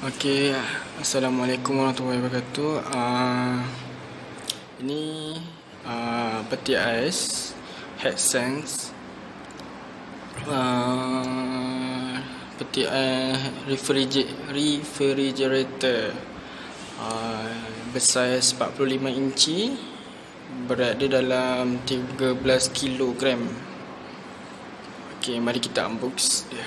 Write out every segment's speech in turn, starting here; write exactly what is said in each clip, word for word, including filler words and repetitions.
Okey, Assalamualaikum warahmatullahi wabarakatuh. Uh, ini uh, peti ais Headsense, uh, peti ais refrigerator, refrigerator uh, bersaiz empat puluh lima inci, berat dia dalam tiga belas kilogram. Okey, mari kita unbox dia.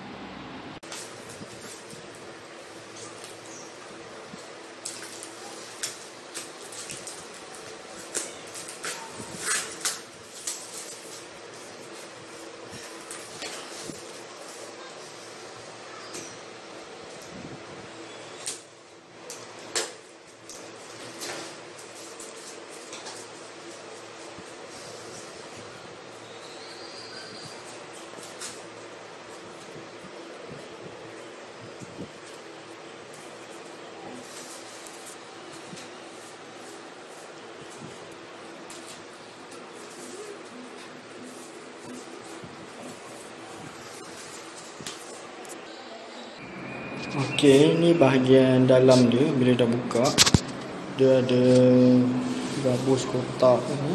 Okey, ni bahagian dalam dia. Bila dah buka, dia ada gabus kotak ni.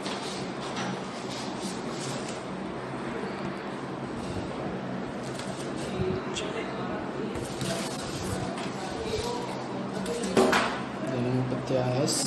Dan peti ais.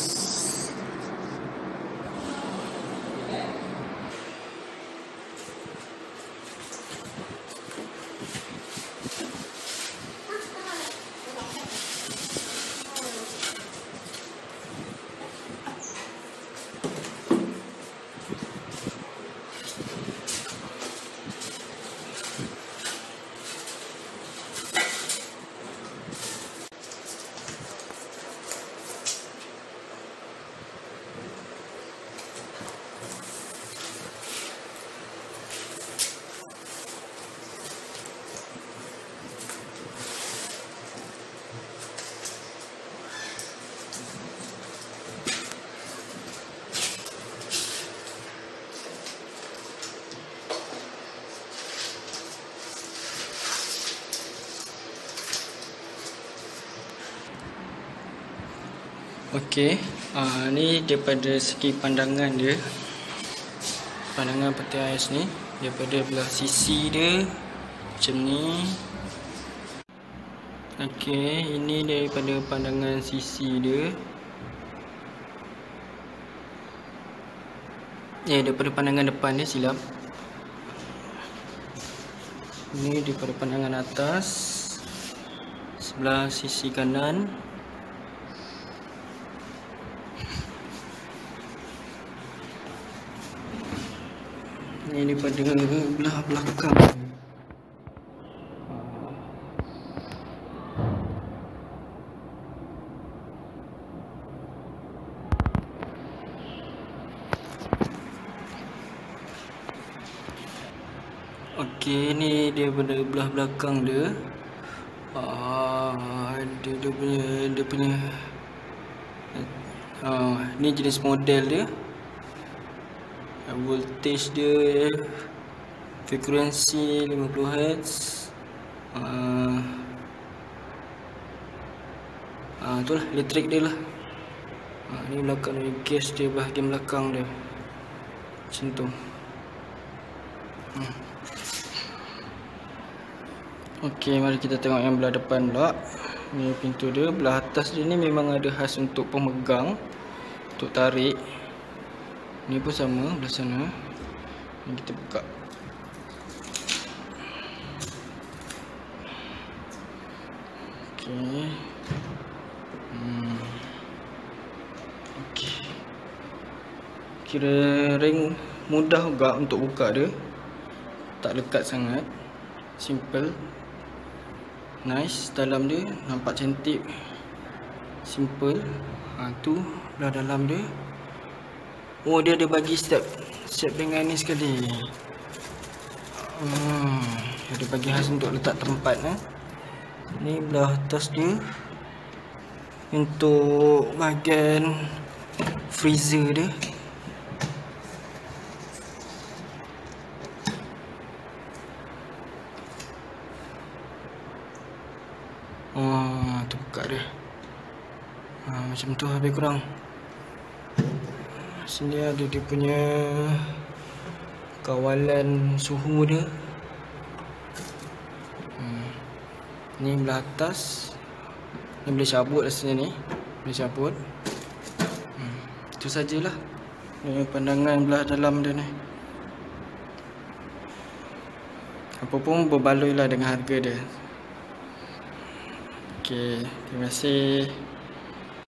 Okey, uh, ni daripada segi pandangan dia, pandangan peti ais ni daripada belah sisi dia macam ni. Okey, ini daripada pandangan sisi dia. Eh, daripada pandangan depan dia, silap. Ini daripada pandangan atas sebelah sisi kanan. Ini daripada belah belakang. Okey, ni daripada belah belakang dia. Ah, dia, dia punya dia punya ah, ni jenis model dia. Voltage dia, frekuensi lima puluh hertz. Uh, uh, itulah elektrik dia lah. Uh, ni belakang dia, gas dia bahagian belakang dia. Macam tu. Hmm. Okey, mari kita tengok yang belah depan pula. Ni pintu dia. Belah atas dia ni memang ada khas untuk pemegang, untuk tarik. Ni pun sama belah sana. Ni kita buka. Okey. Hmm. Okey. Kira ring mudah juga untuk buka dia. Tak lekat sangat. Simple. Nice. Dalam dia nampak cantik. Simple. Ha, tu belah dalam dia. Oh, dia ada bagi step Step dengan ni sekali. Hmm, ada bagi khas untuk letak tempat. eh. Ni belah atas dia untuk bahagian freezer dia. Oh, terbuka dia. Ha, macam tu lebih kurang. Sini ada dia punya kawalan suhu dia. Hmm. Ni belah atas. Ni boleh cabut rasanya ni. Boleh cabut. Hmm. Itu sajalah. Ni pandangan belah dalam dia ni. Apa pun berbaloi lah dengan harga dia. Okey, terima kasih.